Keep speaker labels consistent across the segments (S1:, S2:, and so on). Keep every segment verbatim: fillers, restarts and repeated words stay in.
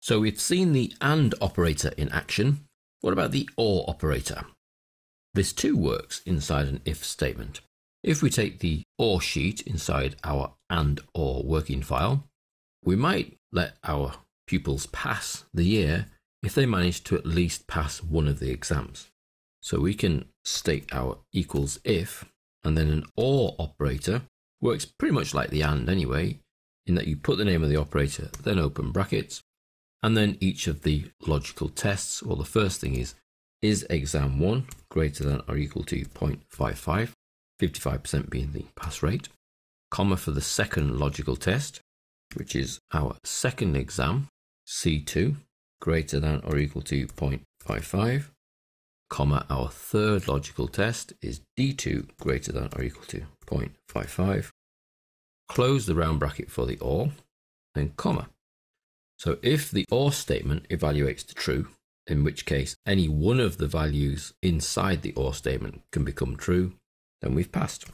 S1: So we've seen the AND operator in action. What about the OR operator? This too works inside an if statement. If we take the OR sheet inside our AND OR working file, we might let our pupils pass the year if they manage to at least pass one of the exams. So we can state our equals if, and then an OR operator works pretty much like the AND anyway, in that you put the name of the operator, then open brackets, and then each of the logical tests. Well, the first thing is, is exam one greater than or equal to zero point five five, fifty-five percent being the pass rate, comma for the second logical test, which is our second exam, C two, greater than or equal to zero point five five, comma our third logical test is D two greater than or equal to zero point five five, close the round bracket for the OR, then comma. So if the OR statement evaluates to true, in which case any one of the values inside the OR statement can become true, then we've passed.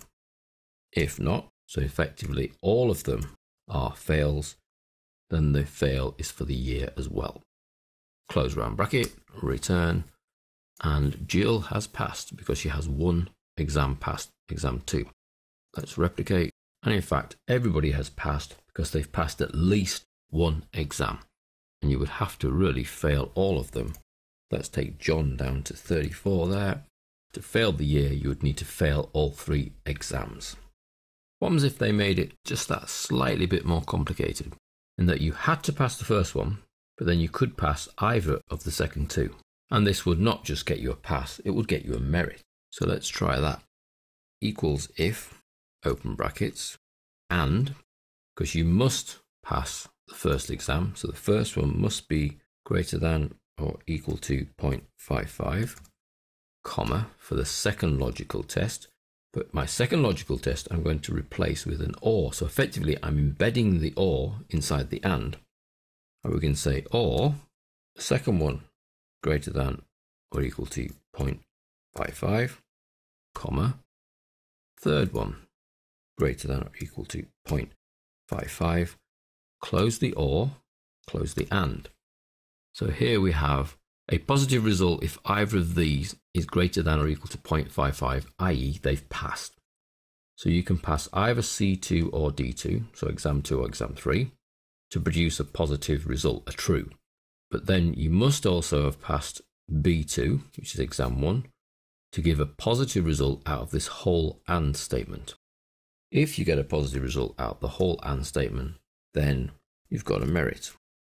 S1: If not, so effectively all of them are fails, then the fail is for the year as well. Close round bracket, return, and Jill has passed because she has one exam passed, exam two. Let's replicate, and in fact everybody has passed because they've passed at least one exam, and you would have to really fail all of them. Let's take John down to thirty-four there. To fail the year, you would need to fail all three exams. What happens if they made it just that slightly bit more complicated, in that you had to pass the first one, but then you could pass either of the second two? And this would not just get you a pass, it would get you a merit. So let's try that. Equals if, open brackets, and, because you must pass the first exam, so the first one must be greater than or equal to zero point five five, comma for the second logical test, but my second logical test I'm going to replace with an OR, so effectively I'm embedding the OR inside the AND, and we can say OR, the second one greater than or equal to zero point five five, comma, third one greater than or equal to zero point five five, close the OR, close the AND. So here we have a positive result if either of these is greater than or equal to zero point five five, that is they've passed. So you can pass either C two or D two, so exam two or exam three, to produce a positive result, a true. But then you must also have passed B two, which is exam one, to give a positive result out of this whole AND statement. If you get a positive result out of the whole AND statement, then you've got a merit.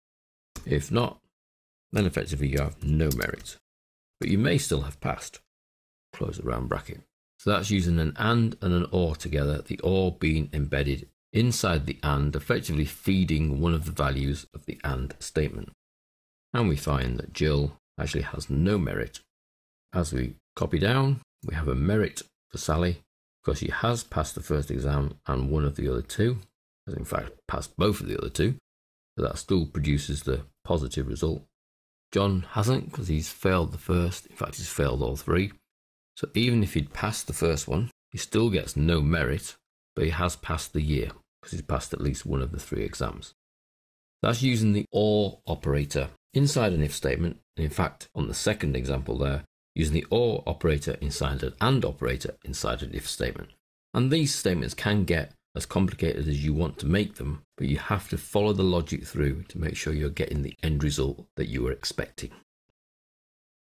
S1: If not, then effectively you have no merit. But you may still have passed. Close the round bracket. So that's using an AND and an OR together, the OR being embedded inside the AND, effectively feeding one of the values of the AND statement. And we find that Jill actually has no merit. As we copy down, we have a merit for Sally because she has passed the first exam and one of the other two, has in fact passed both of the other two, so that still produces the positive result. John hasn't because he's failed the first, in fact he's failed all three. So even if he'd passed the first one, he still gets no merit, but he has passed the year because he's passed at least one of the three exams. That's using the OR operator inside an if statement, and in fact on the second example there, using the OR operator inside an AND operator inside an if statement. And these statements can get as complicated as you want to make them, but you have to follow the logic through to make sure you're getting the end result that you were expecting.